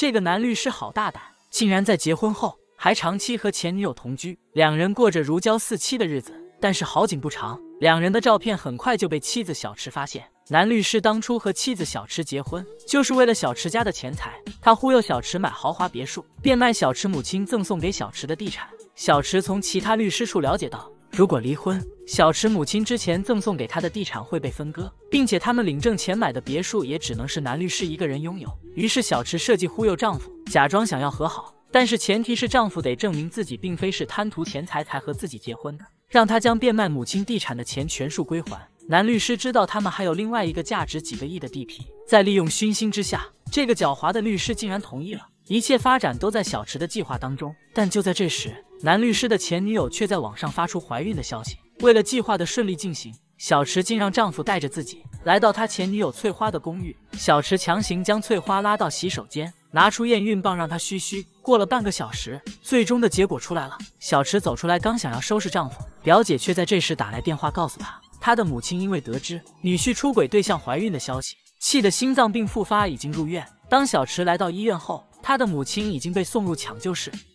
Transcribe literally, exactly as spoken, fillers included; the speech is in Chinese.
这个男律师好大胆，竟然在结婚后还长期和前女友同居，两人过着如胶似漆的日子。但是好景不长，两人的照片很快就被妻子小池发现。男律师当初和妻子小池结婚，就是为了小池家的钱财。他忽悠小池买豪华别墅，变卖小池母亲赠送给小池的地产。小池从其他律师处了解到，如果离婚，小池母亲之前赠送给他的地产会被分割，并且他们领证前买的别墅也只能是男律师一个人拥有。于是小池设计忽悠丈夫，假装想要和好，但是前提是丈夫得证明自己并非是贪图钱财才和自己结婚的，让他将变卖母亲地产的钱全数归还。男律师知道他们还有另外一个价值几个亿的地皮，在利用熏心之下，这个狡猾的律师竟然同意了。一切发展都在小池的计划当中，但就在这时，男律师的前女友却在网上发出怀孕的消息。为了计划的顺利进行，小池竟让丈夫带着自己来到他前女友翠花的公寓。小池强行将翠花拉到洗手间，拿出验孕棒让她嘘嘘。过了半个小时，最终的结果出来了。小池走出来，刚想要收拾丈夫，表姐却在这时打来电话告诉她，她的母亲因为得知女婿出轨对象怀孕的消息，气得心脏病复发，已经入院。当小池来到医院后，她的母亲已经被送入抢救室。